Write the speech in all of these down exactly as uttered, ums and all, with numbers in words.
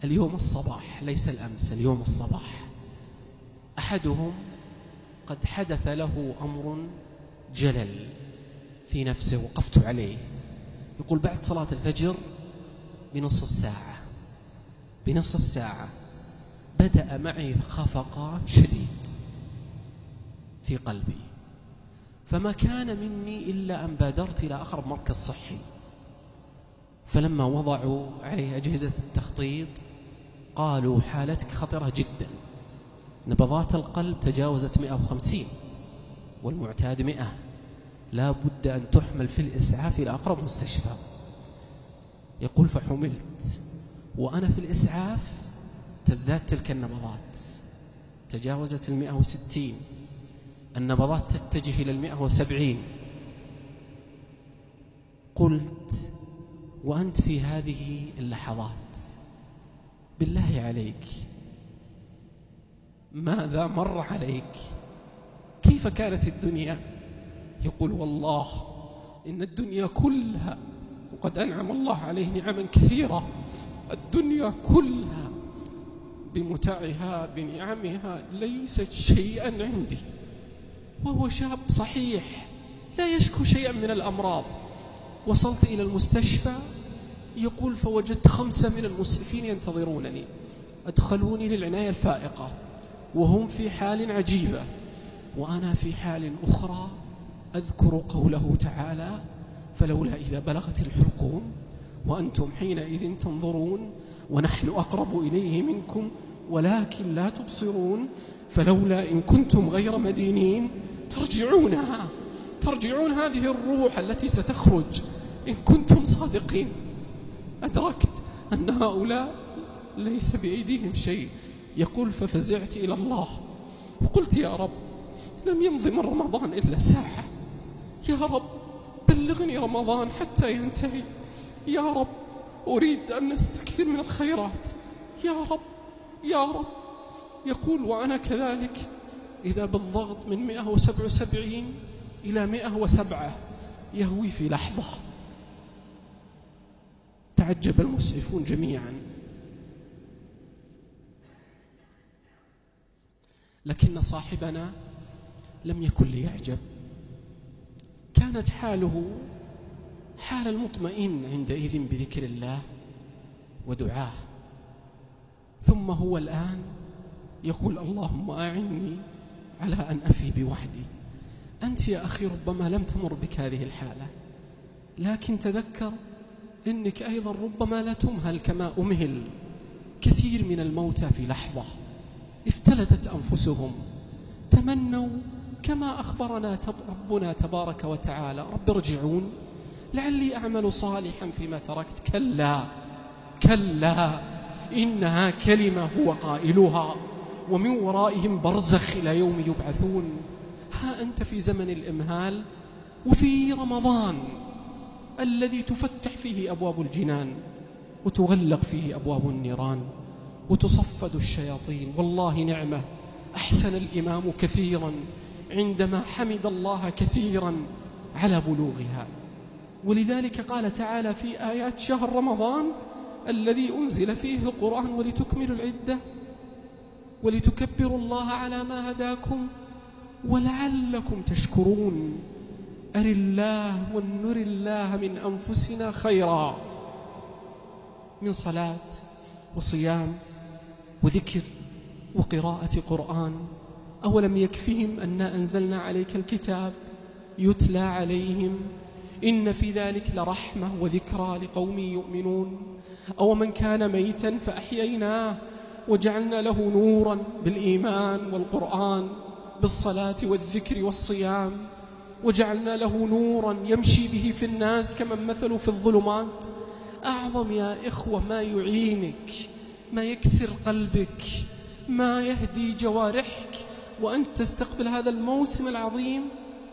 اليوم الصباح، ليس الأمس، اليوم الصباح، أحدهم قد حدث له أمر جلل في نفسه وقفت عليه. يقول بعد صلاة الفجر بنصف ساعة بنصف ساعة بدأ معي خفقان شديد في قلبي، فما كان مني إلا أن بادرت إلى أقرب مركز صحي، فلما وضعوا عليه أجهزة التخطيط قالوا حالتك خطرة جدا، نبضات القلب تجاوزت مئة وخمسين والمعتاد مئة، لا بد أن تحمل في الإسعاف إلى أقرب مستشفى. يقول فحملت وأنا في الإسعاف تزداد تلك النبضات، تجاوزت المئة وستين، النبضات تتجه إلى المئة وسبعين. قلت وأنت في هذه اللحظات بالله عليك ماذا مر عليك؟ كيف كانت الدنيا؟ يقول والله إن الدنيا كلها، وقد أنعم الله عليه نعما كثيرة، الدنيا كلها بمتعها بنعمها ليست شيئا عندي. وهو شاب صحيح لا يشكو شيئا من الأمراض. وصلت إلى المستشفى، يقول فوجدت خمسة من المسعفين ينتظرونني، أدخلوني للعناية الفائقة وهم في حال عجيبة، وأنا في حال أخرى أذكر قوله تعالى فلولا إذا بلغت الحلقوم وأنتم حينئذ تنظرون ونحن أقرب إليه منكم ولكن لا تبصرون فلولا إن كنتم غير مدينين ترجعونها ترجعون هذه الروح التي ستخرج إن كنتم صادقين. أدركت أن هؤلاء ليس بأيديهم شيء. يقول ففزعت إلى الله وقلت يا رب لم يمض من رمضان إلا ساعة، يا رب بلغني رمضان حتى ينتهي، يا رب أريد أن نستكثر من الخيرات، يا رب يا رب. يقول وأنا كذلك إذا بالضغط من مئة وسبعة وسبعين إلى مئة وسبعة يهوي في لحظة. تعجب المسعفون جميعا، لكن صاحبنا لم يكن ليعجب، كانت حاله حال المطمئن عندئذ بذكر الله ودعاه. ثم هو الآن يقول اللهم أعني على أن أفي بوحدي. أنت يا أخي ربما لم تمر بك هذه الحالة، لكن تذكر إنك أيضا ربما لا تمهل كما أمهل كثير من الموتى في لحظة افتلتت أنفسهم، تمنوا كما أخبرنا ربنا تبارك وتعالى رب ارجعون لعلي أعمل صالحا فيما تركت. كلا كلا إنها كلمة هو قائلها ومن ورائهم برزخ إلى يوم يبعثون. ها أنت في زمن الإمهال وفي رمضان الذي تفتح فيه أبواب الجنان وتغلق فيه أبواب النيران وتصفد الشياطين. والله نعمة أحسن الإمام كثيرا عندما حمد الله كثيرا على بلوغها. ولذلك قال تعالى في آيات شهر رمضان الذي أنزل فيه القرآن ولتكملوا العدة ولتكبروا الله على ما هداكم ولعلكم تشكرون. أر الله ونر الله من أنفسنا خيرا من صلاة وصيام وذكر وقراءة قرآن. أولم يكفهم أنا أنزلنا عليك الكتاب يتلى عليهم إن في ذلك لرحمة وذكرى لقوم يؤمنون. أو من كان ميتا فأحييناه وجعلنا له نورا بالإيمان والقرآن بالصلاة والذكر والصيام، وجعلنا له نورا يمشي به في الناس كمن مثل في الظلمات. أعظم يا إخوة ما يعينك، ما يكسر قلبك، ما يهدي جوارحك وأنت تستقبل هذا الموسم العظيم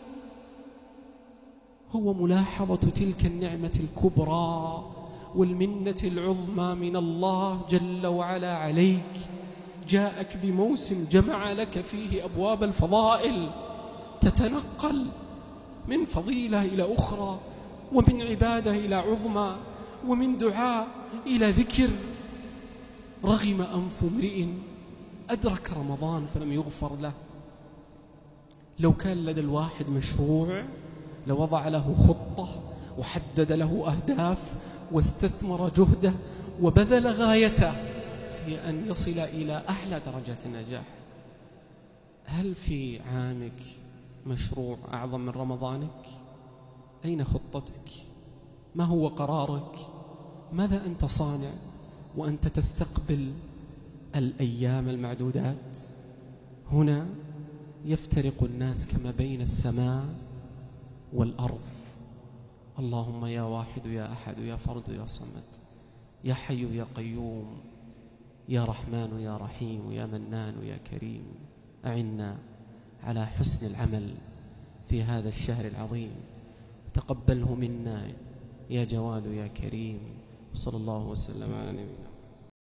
هو ملاحظة تلك النعمة الكبرى والمنة العظمى من الله جل وعلا عليك. جاءك بموسم جمع لك فيه أبواب الفضائل، تتنقل من فضيلة إلى أخرى ومن عبادة إلى عظمى ومن دعاء إلى ذكر. رغم أنف امرئ أدرك رمضان فلم يغفر له. لو كان لدى الواحد مشروع لوضع له خطة وحدد له أهداف واستثمر جهده وبذل غايته في أن يصل إلى أعلى درجة النجاح. هل في عامك مشروع أعظم من رمضانك؟ أين خطتك؟ ما هو قرارك؟ ماذا أنت صانع وأنت تستقبل الأيام المعدودات؟ هنا يفترق الناس كما بين السماء والأرض. اللهم يا واحد يا أحد يا فرد يا صمد يا حي يا قيوم يا رحمن يا رحيم يا منان يا كريم، أعنا على حسن العمل في هذا الشهر العظيم، تقبله منا يا جواد يا كريم. صلى الله وسلم على نبينا